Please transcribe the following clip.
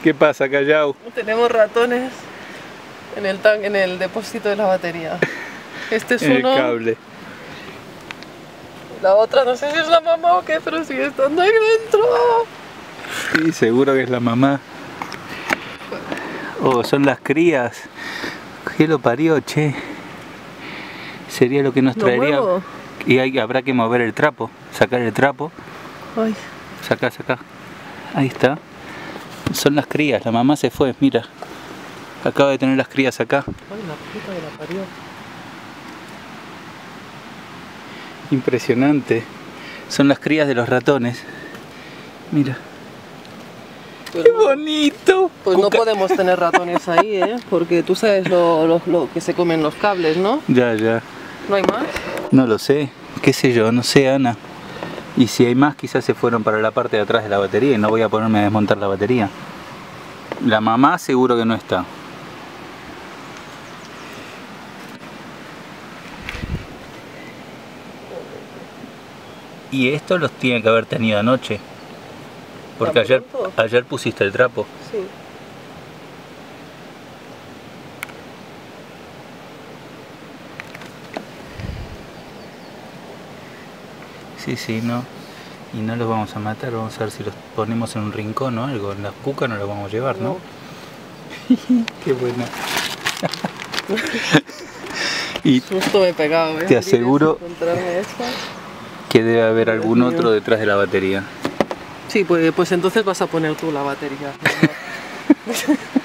¿Qué pasa, Callao? Tenemos ratones en el depósito de la batería. Este es En el uno. cable. La otra no sé si es la mamá o qué, pero sigue estando ahí dentro. Sí, seguro que es la mamá. Oh, son las crías. ¿Qué lo parió, che? Sería lo que nos ¿Lo traería. muevo? Y habrá que mover el trapo, sacar el trapo. Ay. Saca. Ahí está. Son las crías, la mamá se fue, mira. Acaba de tener las crías acá. Ay, la puta que la parió. Impresionante. Son las crías de los ratones. Mira. Pues ¡Qué bonito! Pues no podemos tener ratones ahí, ¿eh? Porque tú sabes lo que se comen los cables, ¿no? Ya. ¿No hay más? No lo sé. ¿Qué sé yo? No sé, Ana. Y si hay más, quizás se fueron para la parte de atrás de la batería y no voy a ponerme a desmontar la batería. La mamá seguro que no está. Y esto los tiene que haber tenido anoche. Porque ayer pusiste el trapo. Sí. Sí, no. Y no los vamos a matar, vamos a ver si los ponemos en un rincón o algo. En la cuca no los vamos a llevar, ¿no? Qué buena. Y susto me he pegado, ¿eh? te aseguro que debe haber algún otro detrás de la batería. Sí, pues entonces vas a poner tú la batería.